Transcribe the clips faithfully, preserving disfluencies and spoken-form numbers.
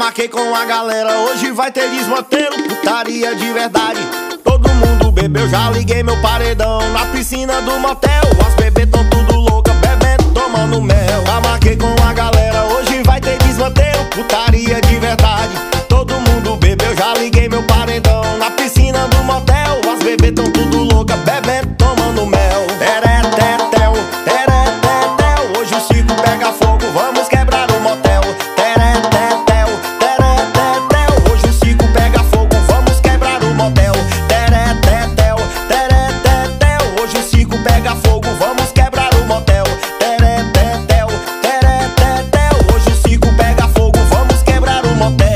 marquei com a galera, hoje vai ter desmantelo, putaria de verdade. Todo mundo bebeu, já liguei meu paredão na piscina do motel. As bebês tão tudo louca, bebendo, tomando mel. Já marquei com a galera, hoje vai ter desmantelo, putaria de verdade. Todo mundo bebeu, já liguei meu paredão na piscina do motel. As bebês tão tudo louca, bebendo, tomando mel. Teretetel, teretetel, hoje o circo pega fogo, vamos quebrar o motel. Teretetel, teretetel, hoje o circo pega fogo, vamos quebrar o motel. Teretetel, teretetel, hoje o circo pega fogo, vamos quebrar o motel. Teretetel, teretetel, hoje o circo pega fogo, vamos quebrar o motel.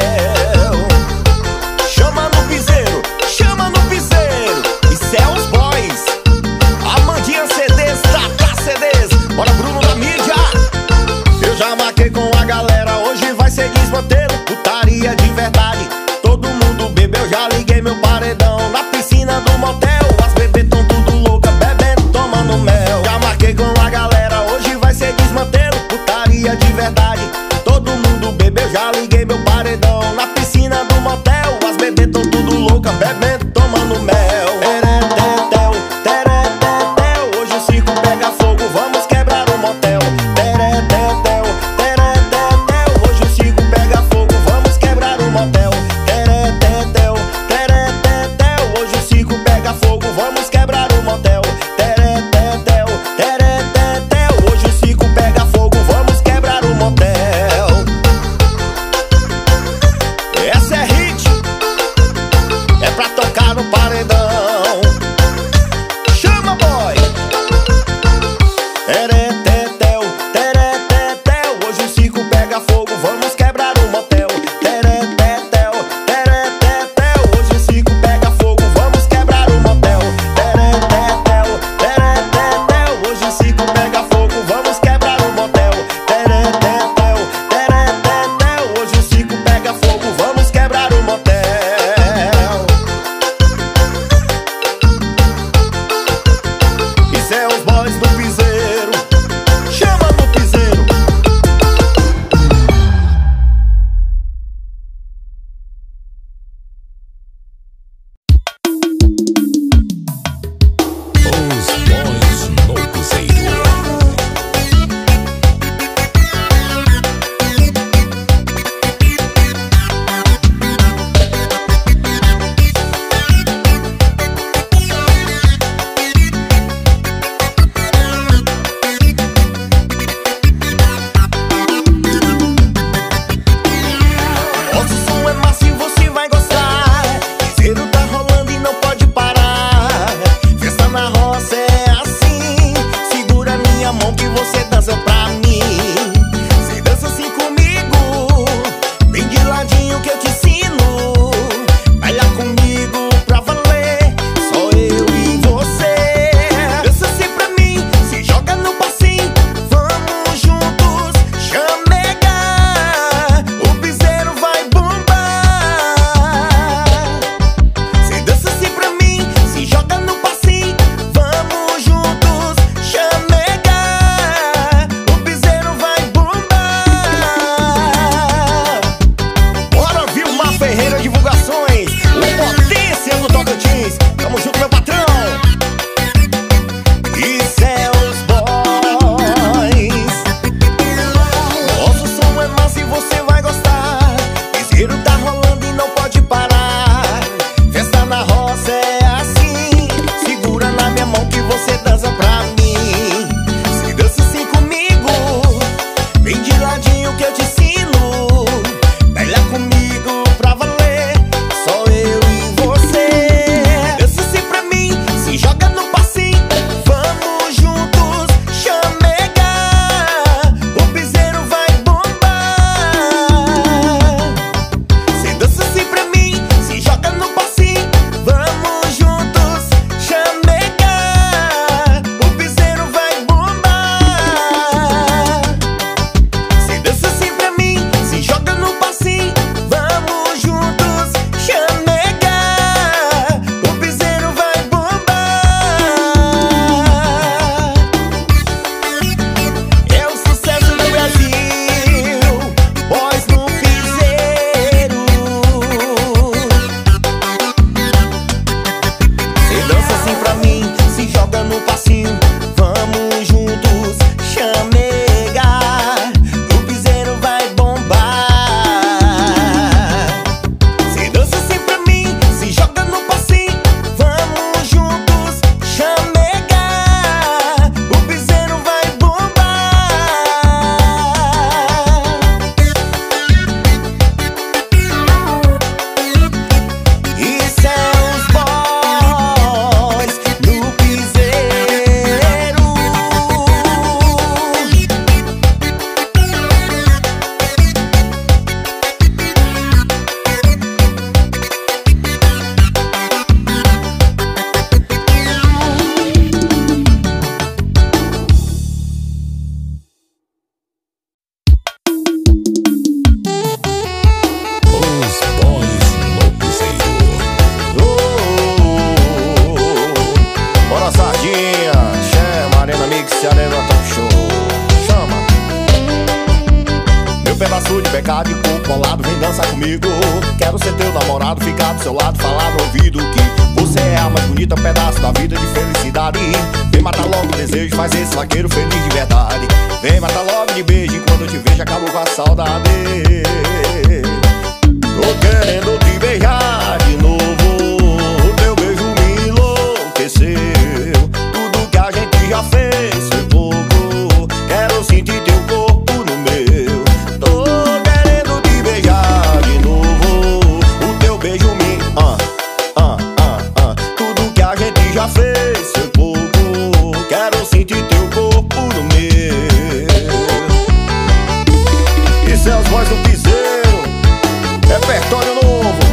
Chama no piseiro, chama no piseiro, isso é os boys. Amandinha C Ds, Tata C Ds, bora Bruno da mídia. Eu já marquei com a galera, hoje vai ser desmantelo, putaria de verdade. Todo mundo bebeu, já liguei meu paredão na piscina do motel. As bebês tão tudo louca, bebendo, tomando mel. Já marquei com a galera, hoje vai ser desmantelo, putaria de verdade. Todo mundo bebeu, já liguei meu paredão na piscina do motel. As bebês tão tudo louca, bebendo, tomando mel. Teretetel, teretetel, hoje o circo pega fogo, vamos quebrar o motel. Teretetel, teretetel, hoje o circo pega fogo, vamos quebrar o motel. Teretetel, teretetel, hoje o circo pega fogo, vamos quebrar o motel. Teretetel, teretetel, hoje o circo pega fogo, vamos quebrar o motel. Essa é hit, é pra tocar no paredão. Chama, boy! Teretetel, teretetel, hoje o circo pega fogo, vamos quebrar o motel. Teretetel, teretetel, hoje o circo pega fogo, vamos quebrar o motel. Teretetel, teretetel, hoje o circo pega fogo, vamos quebrar o motel. Teretetel, teretetel, hoje o circo pega fogo, vamos quebrar o motel. Isso é os boys do piseiro, chama no piseiro. Os boys no piseiro. Nosso som é massa e você vai gostar. Piseiro tá rolando e não pode parar. Festa na roça é assim, segura minha mão que você dança pra mim. Você dança assim comigo, bem de ladinho que eu te ensino. Baila comigo pra valer, só eu e você. Dança assim pra mim, se joga no passinho, vamos juntos chamegar. O piseiro vai bombar. Você dança assim pra mim, se joga no passinho, vamos juntos chamegar. O piseiro vai bombar. Bora, Vilmar Ferreira Divulgações, o potência do Tocantins. Tamo junto, meu patrão. Isso é os boys. Nosso som é massa e você vai gostar. Piseiro tá rolando e não pode parar. Festa na roça é assim, segura na minha mão que você dança pra mim. Se dança assim comigo, bem de ladinho que eu te ensino. Baila comigo pra valer, só eu e você. Dança assim pra mim, se joga no passinho, vamos juntos chamegar. O piseiro vai bombar. ficar de corpo colado, vem dançar comigo. Quero ser teu namorado, ficar do seu lado, falar no ouvido que você é a mais bonita, pedaço da vida de felicidade. Vem matar logo o desejo, faz esse vaqueiro feliz de verdade. Vem matar logo de beijo, e quando eu te vejo acabo com a saudade. Tô querendo te beijar de novo, o teu beijo me enlouqueceu. Tudo que a gente já fez foi pouco, quero sentir teu corpo no meu. Tô querendo te beijar de novo, o teu beijo me... Ah, ah, ah, ah. Tudo que a gente já fez foi pouco, quero sentir teu corpo no meu. Isso é as vozes do piseiro, repertório novo.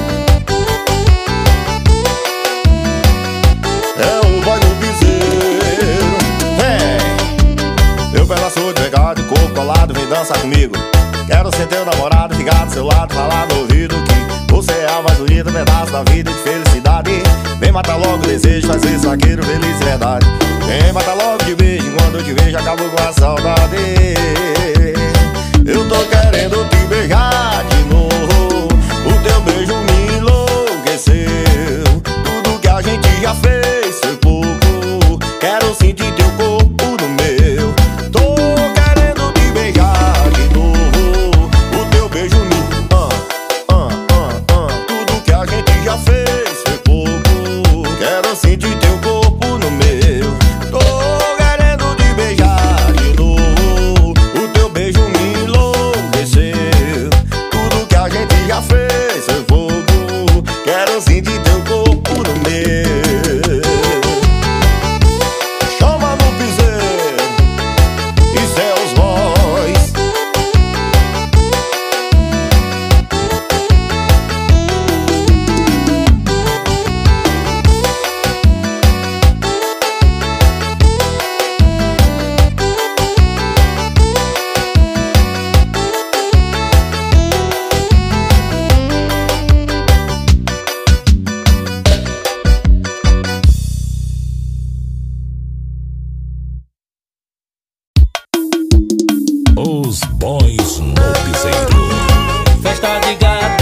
É o voz do piseiro. Vem, meu pedaço de pegado, corpo colado, vem dançar comigo. Quero ser teu namorado, ficar do seu lado, falar no ouvido que você é a mais bonita, pedaço da vida de felicidade. Vem matar logo o desejo, fazer esse vaqueiro feliz de verdade. Vem matar logo de beijo, quando eu te vejo acabo com a saudade. Eu tô querendo te beijar de novo, o teu beijo me enlouqueceu. Tudo que a gente já fez foi pouco, quero sentir teu corpo no meu. Tô querendo te beijar de novo, o teu beijo me... Ah, ah, ah, ah. Tudo que a gente já fez foi pouco, quero sentir teu corpo no meu. Tô querendo te beijar de novo, o teu beijo me enlouqueceu. Tudo que a gente já fez foi fogo, quero sentir teu corpo no meu. Chama no piseiro e seus voz. Os boys no piseiro. Festa de gado,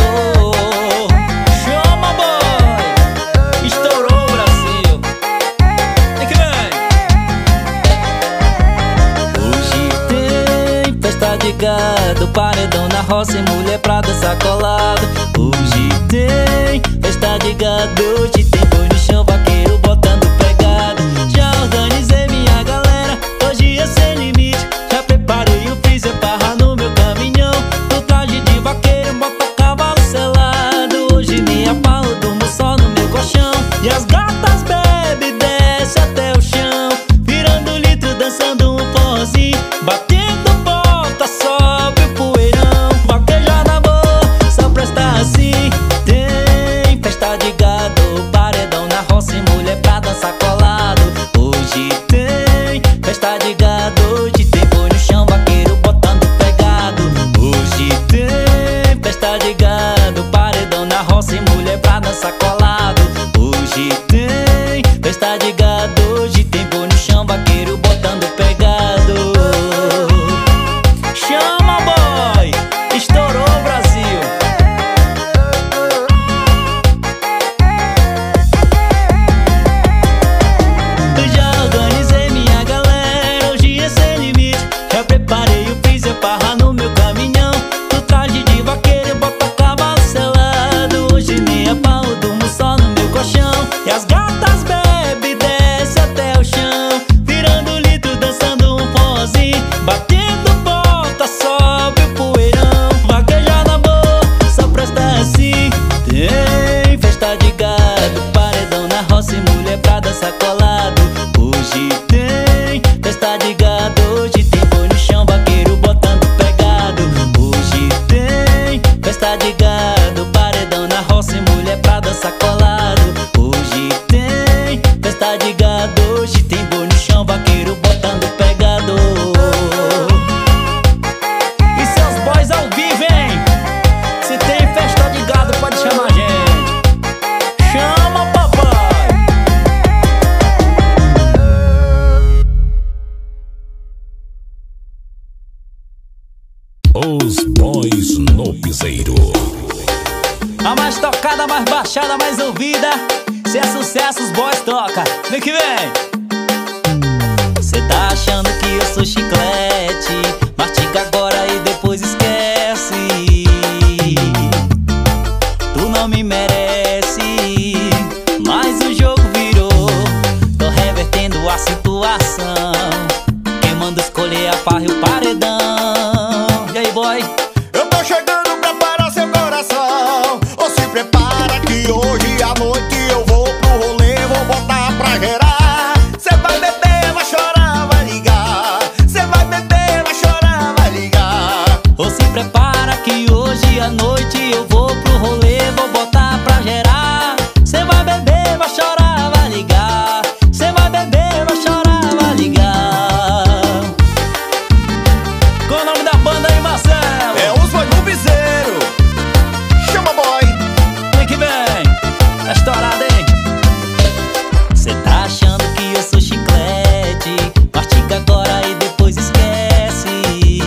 chama boy, estourou o Brasil. Vem que vem. Hoje tem festa de gado, paredão na roça e mulher pra dançar colado. Hoje tem festa de gado, hoje tem boi no chão, vaqueiro botando pegada. Já organizei minha galera, hoje é sem limite. Já preparei o freezer, barra no meu caminhão. No traje de vaqueiro, moto cavalo selado. Hoje nem a pau, eu durmo só no meu colchão. E as gatas bebe, desce até o chão, virando litro, dançando um forrozinho, batendo bota, sobe o poeirão. Vaquejada boa, só presta assim. Tem festa de gado, A mais tocada, a mais baixada, a mais ouvida. Se é sucesso, os boys toca. Vem que vem. Cê tá achando que eu sou chiclete, mastiga agora e depois esquece. Tu não me merece, mas o jogo virou. Tô revertendo a situação. Quem manda escolher a farra e o paredão. E aí, boy? Eu tô chegando pra parar seu coração. Ou se prepara que hoje à noite eu vou pro rolê, vou botar pra gerar. Cê vai beber, vai chorar, vai ligar. Cê vai beber, vai chorar, vai ligar. Ou se prepara que hoje à noite eu vou pro rolê, vou botar pra gerar. Cê vai beber, vai chorar, vai ligar. Cê vai beber, vai chorar, vai ligar. Qual o nome da banda aí, Marcelo? É os Boys no Piseiro. Chama, boy. Vem que vem. Tá estourado, hein? Cê tá achando que eu sou chiclete, mastiga agora e depois esquece.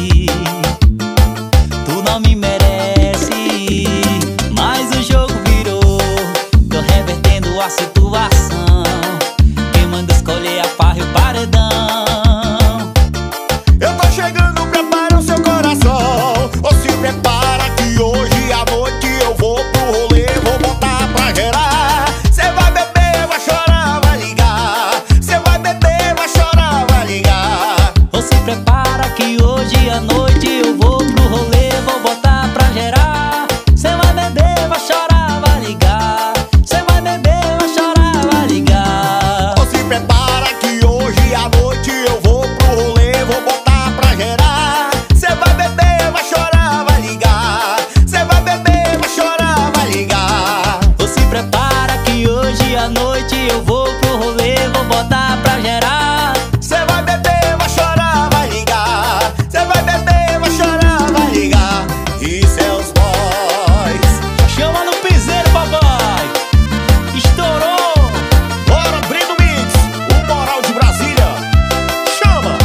Tu não me merece, mas o jogo virou. Tô revertendo a situação. Quem manda escolher a farra e o paredão. Eu tô chegando, prepara o seu coração. Ou se prepara que hoje à noite eu vou pro rolê, vou botar pra gerar. Cê vai beber, vai chorar, vai ligar. Cê vai beber, vai chorar, vai ligar. Ou se prepara que hoje à noite eu vou pro rolê, vou botar pra gerar. Cê vai beber, vai chorar, vai ligar. Cê vai beber, vai chorar, vai ligar. Ou se prepara que hoje à noite eu vou pro rolê, vou botar pra gerar. Cê vai beber, vai chorar, vai ligar. Cê vai beber, vai chorar, vai ligar. Ou se prepara que hoje à noite eu vou pro rolê, vou botar pra gerar. Cê vai beber, vai chorar, vai ligar. Cê vai beber, vai chorar, vai ligar. E seus boys. Chama no piseiro, papai. Estourou. Bora, Brino Mix, o moral de Brasília. Chama.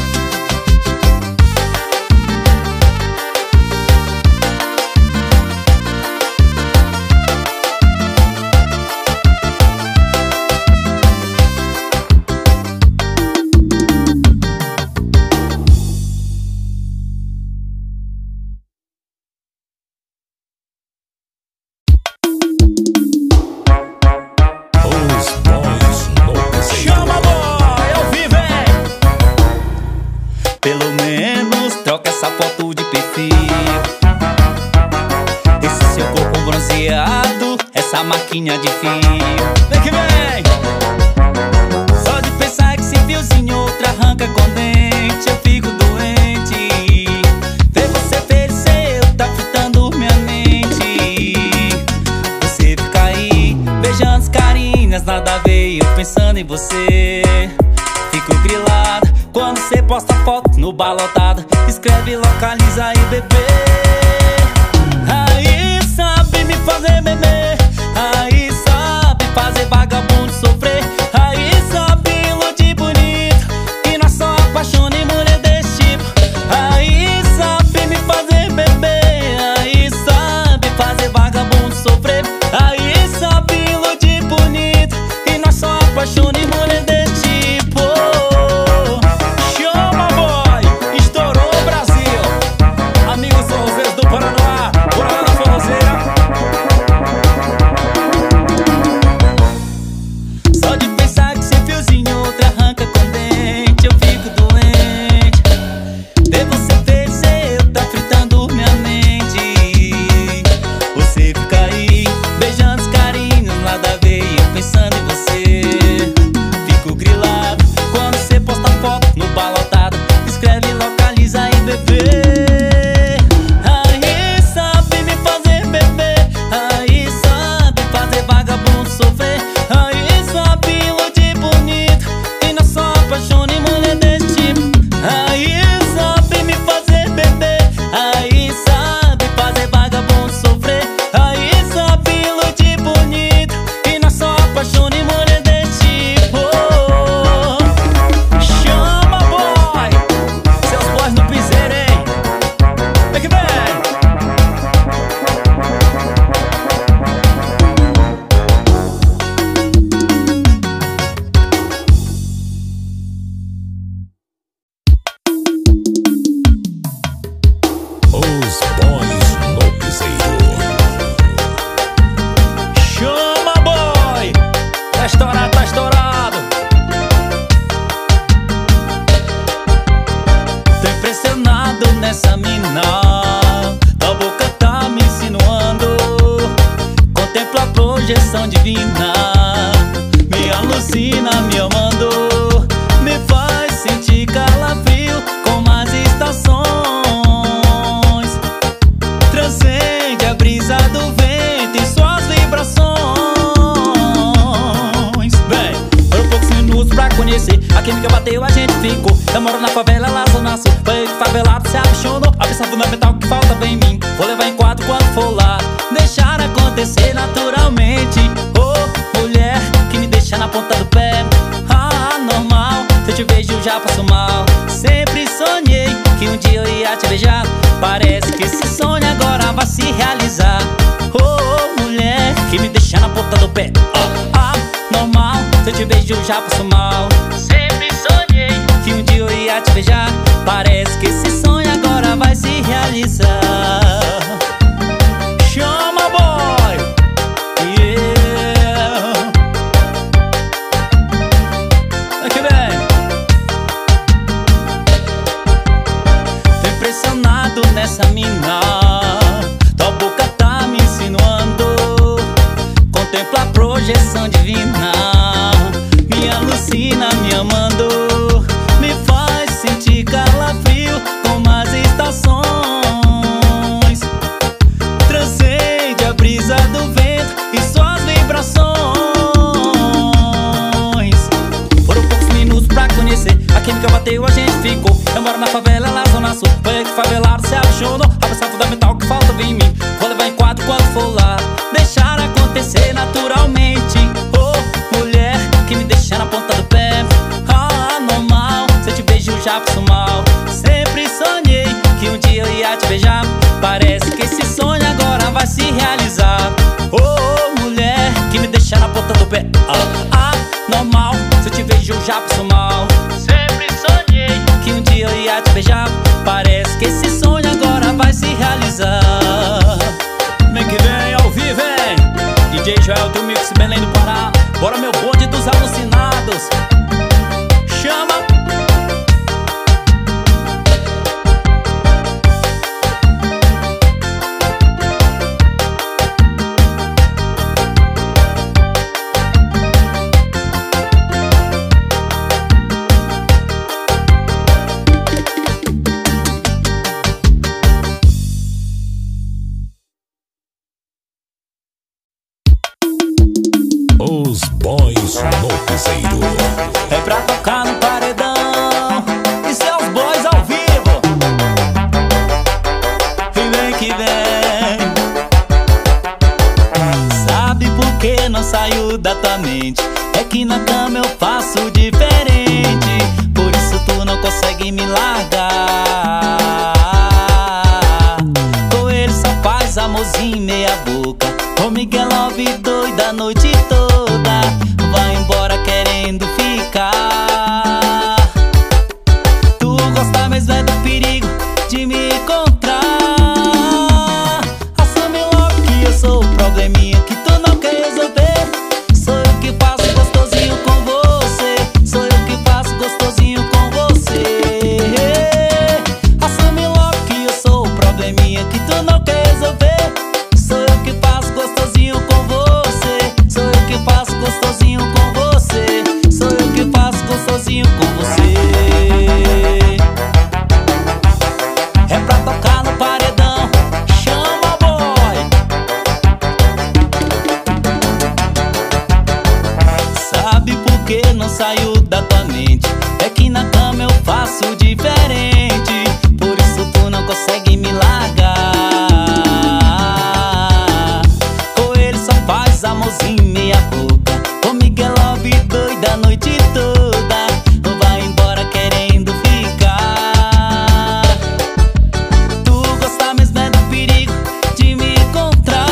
Os Boys no Piseiro. Chama, boy, ao vivo, hein? Pelo menos troca essa foto de perfil. Esse seu corpo bronzeado, essa marquinha de fio. Vem que vem! Só de pensar que esse fiozinho outro arranca com dente, eu fico doente. Ver você feliz, eu tá fritando minha mente. Você fica aí, beijando as carinhas, nada a ver, eu pensando em você. Fico grilada quando você posta foto no bar lotado. Escreve, localiza aí, bebê. Aí sabe me fazer beber, aí sabe fazer vagabundo sofrer. Aí sabe iludir bonito, e nós só apaixona em mulher desse tipo. Aí sabe me fazer beber, aí sabe fazer vagabundo sofrer. Aí sabe iludir bonito, e nós só apaixona em mulher desse tipo. Chama, boy, estourou o Brasil. Amigos projeção divina. Me alucina me amando, me faz sentir calafrio como as estações. Transcende a brisa do vento e suas vibrações. Bem, foram poucos minutos pra conhecer. A química bateu, a gente ficou. Eu moro na favela, lá zona sul. Foi favelado, se apaixonou. A peça fundamental que faltava em mim. Vou levar em quatro quando for lá. Deixar acontecer naturalmente. Oh, mulher que me deixa na ponta do pé. Ah, normal, se eu te vejo já passo mal. Sempre sonhei que um dia eu ia te beijar. Parece que esse sonho agora vai se realizar. Oh, mulher que me deixa na ponta do pé. Ah, ah, normal, se eu te vejo já passo mal. Sempre sonhei que um dia eu ia te beijar. Parece que esse sonho agora vai se realizar. Chama, boy! Yeah! Aqui vem! Tô impressionado nessa mina. Tua boca tá me insinuando. Contempla a projeção divina. Me alucina me amando, me faz sentir calafrio como as estações. Transcende a brisa do vento e suas vibrações. Foram poucos minutos pra conhecer. A química bateu, a gente ficou. Eu moro na favela, lá zona sul. Foi que favelado se apaixonou. A peça fundamental que faltava em mim. Vou levar em quatro quando for lá. Deixar acontecer naturalmente. Oh, mulher que me deixa na ponta do pé. Ah, normal, se eu te beijo já passo mal. Sempre sonhei que um dia eu ia te beijar. Parece que esse sonho agora vai se realizar. Oh, mulher que me deixa na ponta do pé. Ah, ah, normal, se eu te vejo já passo mal. Sempre sonhei que um dia eu ia te beijar. Parece que esse sonho agora vai se realizar. Vem que vem, ao vivo, vem D J Joel do Mix Belém do Pará. Bora meu bonde dos alucinados. Chama! Os boys no piseiro. É pra tocar no paredão e seus boys ao vivo. E vem que vem. Sabe por que não saiu da tua mente? É que na cama eu faço diferente. Por isso tu não consegue me largar. Com ele só faz amorzinho meia boca. Comigo é love doida a noite toda. Vai embora querendo ficar. Tu gosta mesmo é do perigo de me encontrar. Assume logo que eu sou o probleminha que tu não quer resolver. Sou eu que faço gostosinho com você. Sou eu que faço gostosinho com você. Assume logo que eu sou o probleminha que tu não quer resolver. Sou eu que faço gostosinho com você. Sou eu que faço gostosinho com você. Sou eu que faço gostosinho com você. É pra tocar no paredão. Chama, boy! Sabe por que não saiu da tua mente? É que na cama eu faço diferente. Por isso tu não consegue me largar. Com ele só faz amorzinho meia boca. Comigo é love doida a noite toda. Vai embora querendo ficar. Tu gosta mesmo é do perigo de me encontrar.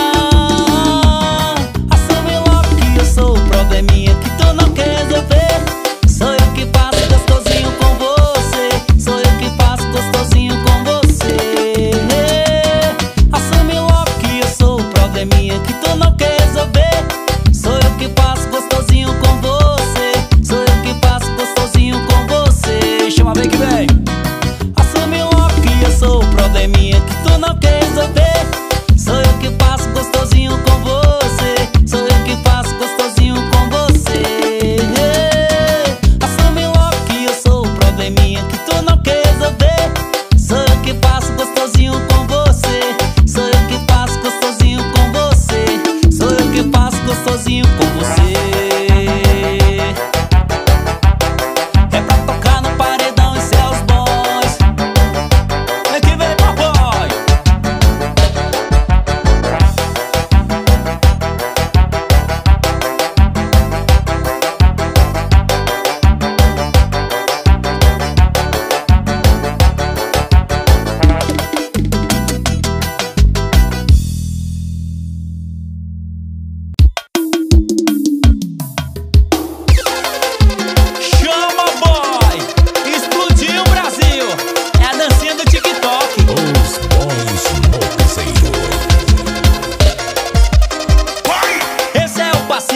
Assume logo que eu sou o probleminha que tu não quer resolver. Sou eu que faço gostosinho com você. Sou eu que faço gostosinho com você. Assume logo que eu sou o probleminha que tu não quer resolver. Sou eu que faço gostosinho com você. Sou eu que faço gostosinho com você. Chama, vem que vem. Assume logo que eu sou o probleminha que tu não quer resolver. Sou eu que faço gostosinho com você. Sou eu que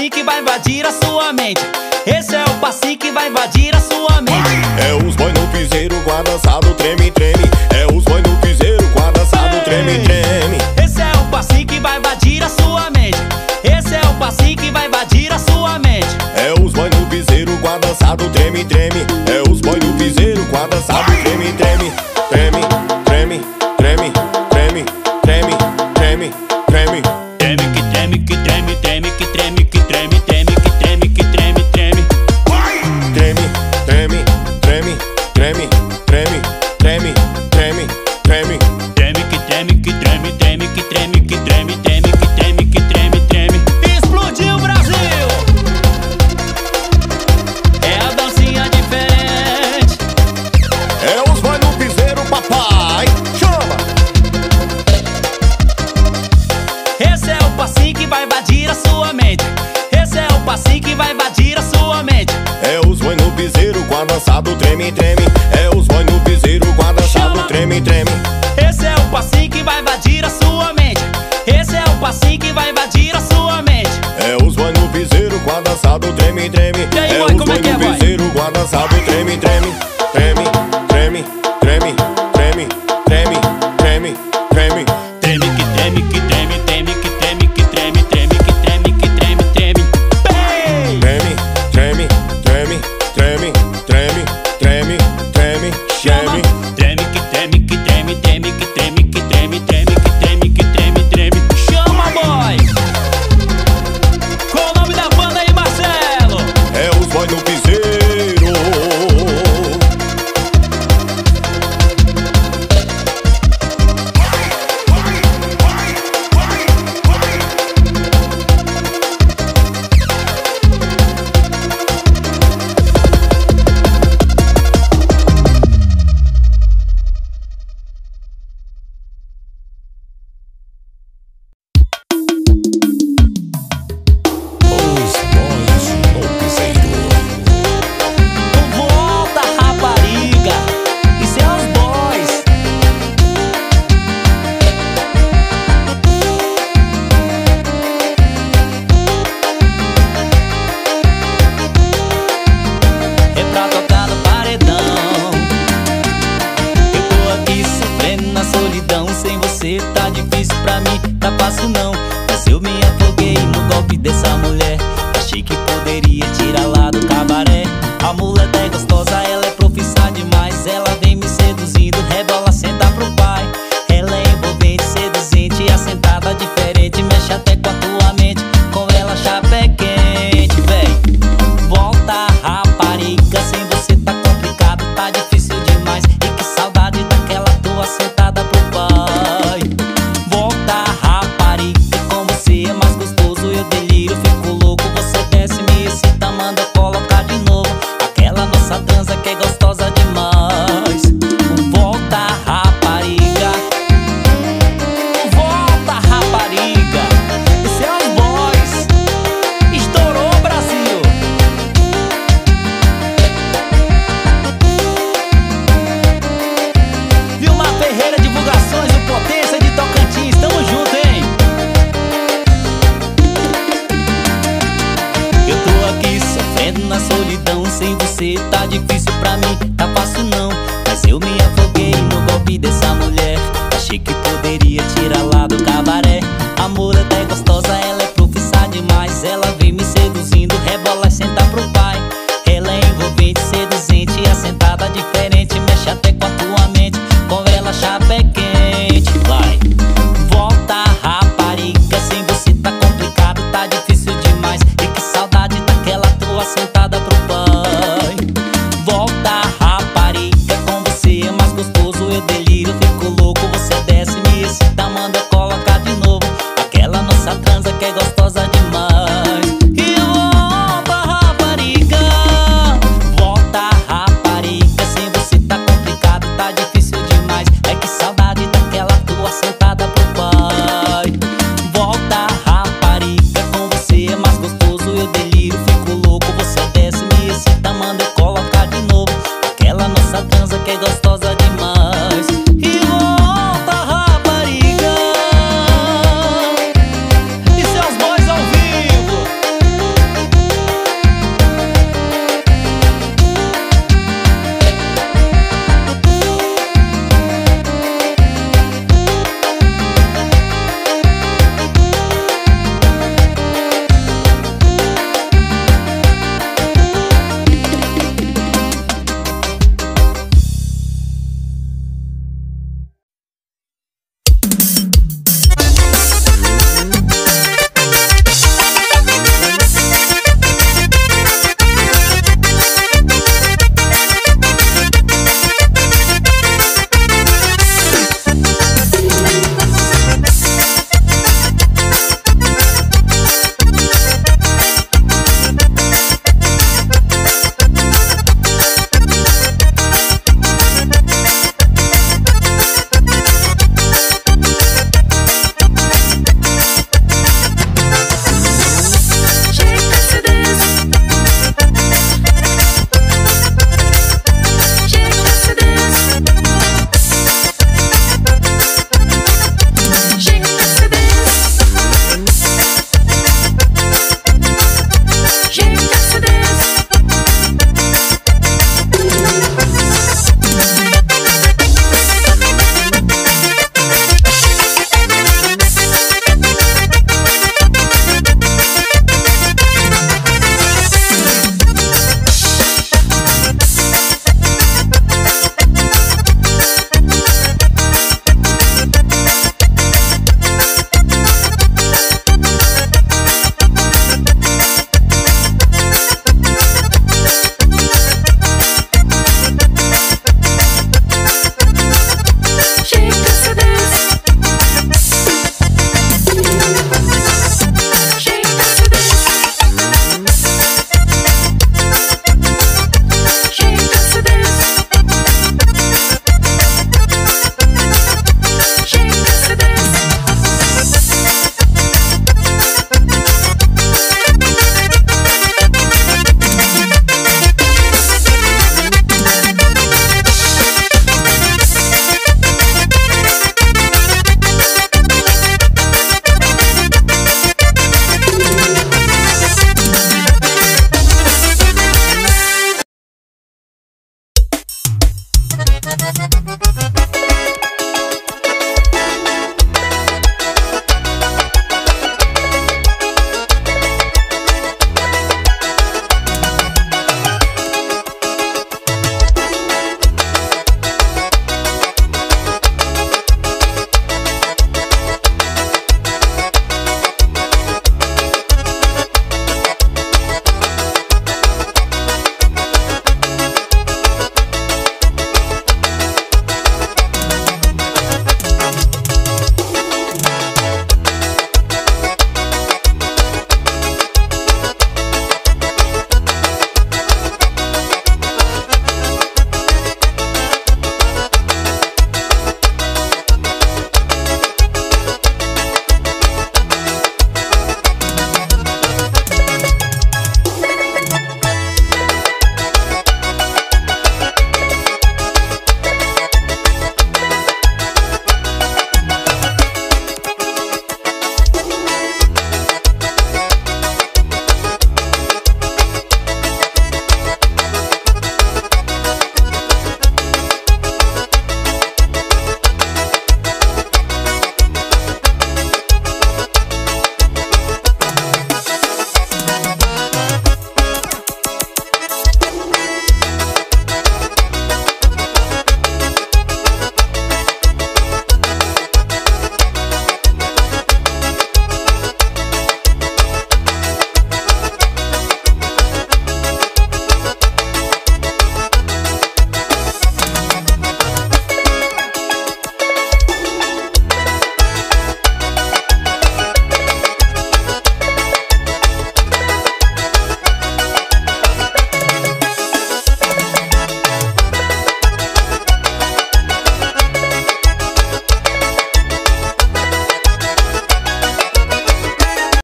passinho que vai invadir a sua mente. Esse é o passinho que vai invadir a sua mente. É os boy no piseiro com a dançado treme, treme. É os boy no piseiro com a dançado treme, treme. Esse é o passinho que vai invadir a sua mente. Esse é o passinho que vai invadir a sua mente. É os boy no piseiro com a dançado treme, treme. É os boy no piseiro com a dançado treme, treme. Treme, treme, treme, treme, treme, treme, treme. Treme que treme, que treme, treme, que treme, que treme, treme, que treme, que treme, treme. Treme, treme, treme, treme, treme, treme, treme, treme. Treme que treme, que treme, treme, que treme, que treme, treme, que treme, que treme, treme. Explodiu o Brasil! É a dancinha diferente. É os boy no piseiro, papai. Chama! Esse é o passinho que vai invadir a sua mente. Esse é o passinho que vai invadir a sua mente. É os boy no piseiro com a dançado treme, treme. É os boy no piseiro com a dançado treme, treme. Esse é o passinho que vai invadir a sua mente. Esse é o passinho que vai invadir a sua mente. É os boy no piseiro com a dançado treme, treme. E aí, É boy, os como é boy que é, no boy? piseiro com a dançado treme, treme, treme.